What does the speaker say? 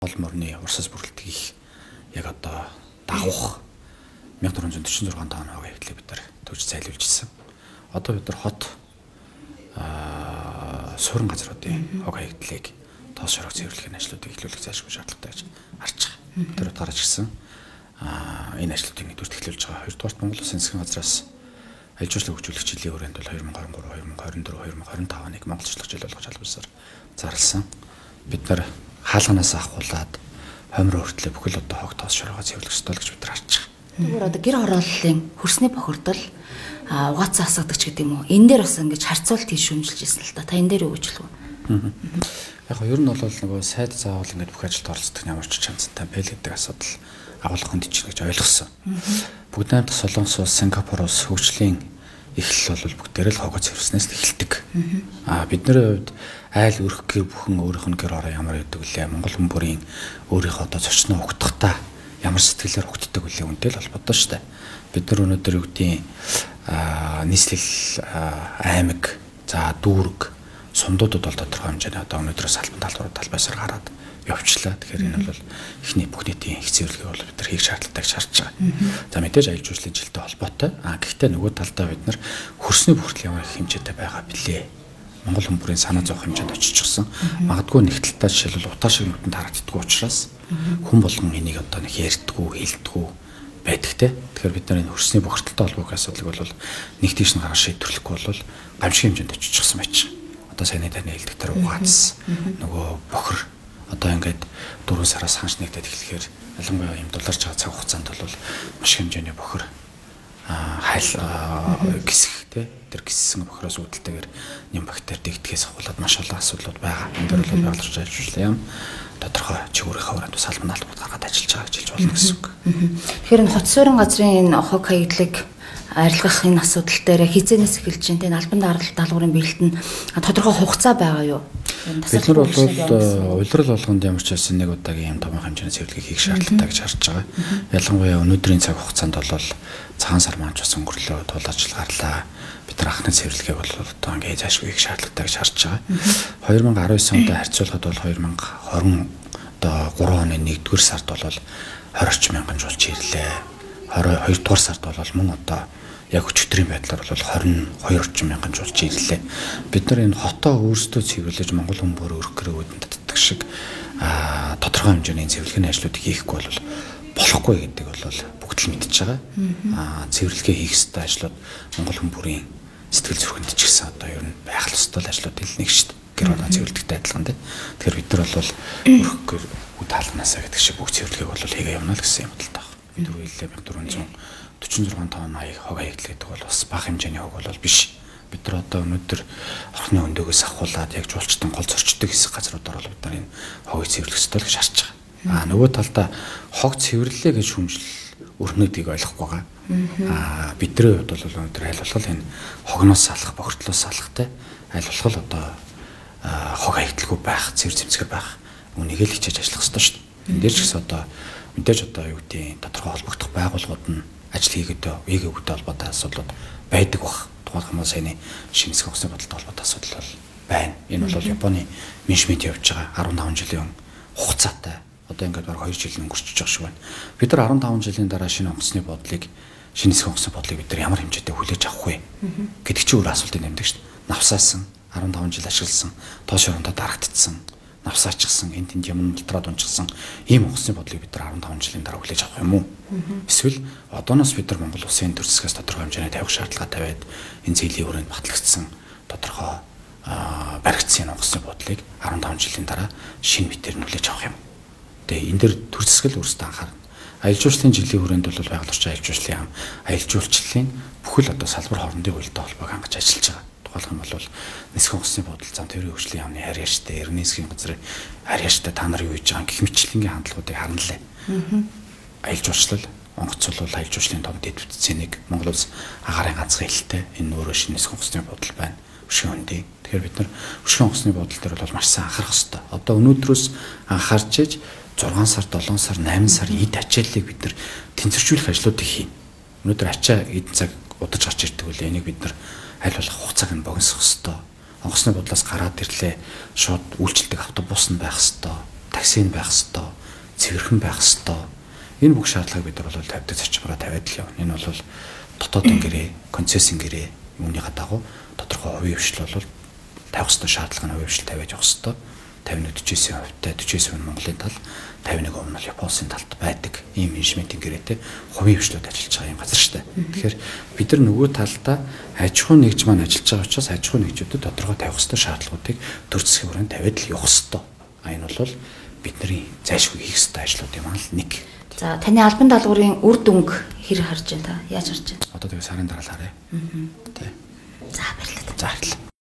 хол морны урсас бүрэлдэхийг яг одоо дагуух 1446 тонн хог хэвлэлийг бид нар төвч зайлуулж ирсэн. Одоо бид нар хот суурин газруудын хог хэвлэлийг тоос шорог цэвэрлэхийн ажлуудыг эхлүүлэх зайлшгүй шаардлагатай гэж харж байгаа. Бид нар гарч ирсэн. Энэ ажлуудыг нэгдүгээр эхлүүлж байгаа. Хоёрдугаарт Монгол Улсын засгийн газраас аж ахуйн хөгжүүлэх жилийн хүрээнд бол 2023, 2024, 2025 оныг монголчлох жил болгож албасаар зарласан. Бид нар хаалганаас ахуулаад хомроо хүртлээ бүхэл одоо хог тоос шорогоо цэвэрлэх ёстой л гэж бид нар харж байгаа. Тэгвэл одоо гэр хорооллын хөрсний бохирдол угаацсан асуудаг ч гэдэг юм уу. Энэ дээр бас ингэж харьцуулт хийж шүүмжилж ирсэн л та. Та энэ дээр юу гэж хэлэх вэ? Яг нь ер нь бол нөгөө сайд заавал ингэж бүх ажилд оролцдог ямар ч чанцтай бэл гэдэг асуудал агуулгын төчнө гэж ойлгосон. Бүгд найрамдах Солонгос улс, Сингапур улс хөгжлийн эхлэл бол бүгдээр л хогоо цэвэрснээс эхэлдэг. Бидний хувьд айл өрх гэр бүхэн өөрийнх нь гэр ороо ямар гэдэг үлээ Монгол хүн бүрийн өөрийнхөө одоо зочноо угтахдаа ямар сэтгэлээр угтдаг үлээ үнтэй л холбоотой шүү дээ. Бид нар өнөөдөр юу гэдгийг нийслэл аймаг за дүүрэг сумдуудад бол тодорхой хэмжээний одоо өнөөдрөөс албан талбарууд талбайсаар гараад явчлаа. Тэгэхээр энэ бол эхний бүх нийтийн их цэвэрлэгээ бол бид нар хийх шаардлагатай гэж харж байгаа. За мэдээж аялал жуулчлалын жилтэй холбоотой. Гэхдээ нөгөө талдаа бид нар хөрсний бүртгэл ямар их хэмжээтэй байгаа билээ. Монгол хүн бүрийн санаа зовох хэмжээнд очижчихсан. Магадгүй нэг талдаа жишээлбэл утаа шиг нүдэнд харагддаггүй учраас хүн болгон энийг одоо нэг ярьдаггүй, хэлдэггүй байдаг те. Тэгэхээр бид нар энэ хөрсний бүртгэлтэй холбоотой асуудлыг бол нэг тийш нь гаргаж шийдвэрлэхгүй бол гамшиг хэмжээнд очижчихсан байж. Одоо сайн таны хэлдэг тэр угац нөгөө бохир одоо ингээд 4 сараас ханш нэгдээд эхлэхээр ялангуяа юм дулаарч байгаа цаг хугацаанд бол маш хэмжээний бохир хайл гисэх те тэр гиссэн бохироос үүдэлтэйгээр нэм бактери дэгдэхээс ахуулаад маш олон асуудлууд байгаа. Энэ дөр бол байгаль орчин ажиллаж юм тодорхой чигүүрийн хавранд бас албан албад гаргаад ажиллаж байгаа гэж хэлж болно гэсэн үг. Тэгэхээр энэ хот суурин газрын энэ хог хаягдлыг арилгах энэ асуудал дээр хизээнээс эхэлж байна. Энэ албан даалгаврын бэлтэн тодорхой хугацаа байгаа юу? Бид нар бол улирал болгонд ямар ч байсан нэг удаагийн юм томоохон хэмжээний цэвэрлэгийг хийх шаардлагатай гэж харж байгаа. Ялангуяа өнөөдрийн цаг хугацаанд бол цагаан сар маань ч бас өнгөрлөө тулаачл гарлаа. Бид нар анхны цэвэрлэгийг бол одоо ингээд заашгүй хийх шаардлагатай гэж харж байгаа. 2019 онд харьцуулахад бол 2020 одоо 3 оны 1-р сард бол 20 орчим мянган жуулч ирлээ. 22-р сард бол мөн одоо яг өчигдрийн байдлаар бол 22 орчим мянган жуулч ирлээ. Бид нар энэ хотоо өөрсдөө цэвэрлэж Монгол хүн бүр өрх гэрээ үүдэнтдэг шиг тодорхой хэмжээний цэвэрлэгийн ажлуудыг хийхгүй бол болохгүй гэдэг бол бүгд л мэдж байгаа. Цэвэрлэгээ хийх ёстой ажлууд Монгол хүн бүрийн сэтгэл зүрхэнд ч гэсэн одоо ер нь байх л ёстой ажлууд нэг шүү дээ. Гэр орон цэвэрлэгтэй адилхан дээ. Тэгэхээр бид нар бол өрх гэр үд хаалганаасаа гэдэг шиг бүх цэвэрлэгийг бол хийгээ явна л гэсэн юм бодлоо. Бид нар хэлээ 1446 тонн хог хаягдл гэдэг бол бас бага хэмжээний хог бол биш. Бид нар одоо өнөөдөр орхны өндөгөөс ахуулаад яг жуулчдын гол зорчдог хэсэг газруудаар бол бид нар энэ хогийг цэвэрлэх ёстой л гэж харж байгаа. Нөгөө талдаа хог цэвэрлэлээ гэж хүмжил өрнөдгийг ойлгохгүй байгаа. Бидний хувьд бол өнөөдөр аль болох энэ хогноос салах, бохирдлоос салахтай аль болох одоо хог хаягдлгүй байх, цэвэр цэмцгэр байх үнийг л хичээж ажиллах ёстой шүү дээ. Энд дээр ч гэсэн одоо мэдээж одоо юу гэдэг тодорхой холбогдох байгууллагууд нь ажил хийгээдтэй холбоотой асуудлууд байдаг бах. Тухайн хүмүүсийн шинэ засгийн хөсний бодолтой холбоотой асуудал бол байна. Энэ бол Японы менежмент явж байгаа 15 жилийн хугацаатай. Одоо ингээд баг 2 жил өнгөрчихөж байгаа шиг байна. Бид нар 15 жилийн дараа шинэ онгоцны бодлыг, шинэ засгийн хөсний бодлыг бид нар ямар хэмжээтэй хүлээж авах вэ гэдэг чинь өөр асуултыг нэмдэг шүү дээ. Навсаасан 15 жил ашигласан, тоос шорондоо дарагдсан, навсаачихсан, энд тэнд юм мултраад унчихсан ийм онгоцны бодлыг бид нар 15 жилийн дараа хүлээж авах юм уу? Эсвэл одооноос бид нар Монгол Улсын төрөлсгөөс тодорхой хэмжээний тавих шаардлагатай байд энэ зээлийн хүрээнд батлагдсан тодорхой баригдсан онгоцны бодлыг 15 жилийн дараа шинэ мэтээр нь хүлээж авах юм. Тэгээ энэ дэр төрөлсгөл өөрсдөө анхаарна. Аялал жуулчлалын жилийн хүрээнд бол байгаль орчин аялал жуулчлалын аялал жуулчлалын бүхэл одоо салбар хоорондын уялдаа холбоог хангаж ажиллаж байгаа. Тухайлх юм бол нисэх онгоцны бодол зам тээврийн хөгжлийн яамны харьяаштай, эрдэнэ засгийн газрын харьяаштай та нар юу хийж байгаа гэх мэтлэнгийн хандлагуудыг харна лээ. Аялал жуулчлал онгоц бол аялал жуулчлалын том дэд бүтцийн нэг Монгол улс агаарын ганцхан хэлтэй энэ өөрөө шинэ нисэх онгоцны бодол байна. Өшгөн хөндий. Тэгэхээр бид нар өшгөн онгоцны бодол дээр бол маш сайн анхаарах хэрэгтэй. Одоо өнөөдрөөс анхаарч иж 6 сар, 7 сар, 8 сар эд ачааллыг бид нар тэнцвэржүүлэх ажлуудыг хийнэ. Өнөөдөр ачаа эдэн цаг удаж гарч ирдэг үл энийг бид нар аль болох хугацааг нь богиносох хэрэгтэй. Онгоцны бодлоос гараад ирлээ шууд үйлчлдэг автобус нь байх хэрэгтэй, такси нь байх хэрэгтэй. цэвэрхэн байх ёстой. Энэ бүх шаардлагыг бид нар бол тавьдаг зарчмаараа тавиад л явна. Энэ бол дотоодын гэрээ, концессийн гэрээ үүнийхээ дагуу тодорхой хувийн хвшил бол тавих ёстой шаардлага нь хувийн хвшил тавиад явах ёстой. 51-49%-тай 49% нь Монголын тал, 51% нь бол Японы талд байдаг. Ийм менежментийн гэрээтэй хувийн хвшлүүд ажиллаж байгаа юм газар шүү дээ. Тэгэхээр бид нар нөгөө талдаа аж ахуй нэгж маань ажиллаж байгаа учраас аж ахуй нэгжүүдэд тодорхой тавих ёстой шаардлагуудыг төр засгийн хүрээнд тавиад л явах ёстой. Энэ бол бидний зайлшгүй хийх ёстой ажлууд юм аа л нэг. За таны албан даалгаврын үр дүнг хэр харж байна та? Яаж харж байна? Одоо тэгээ сарын дараа л харъя. Тэ. За баярлалаа. За баярлалаа.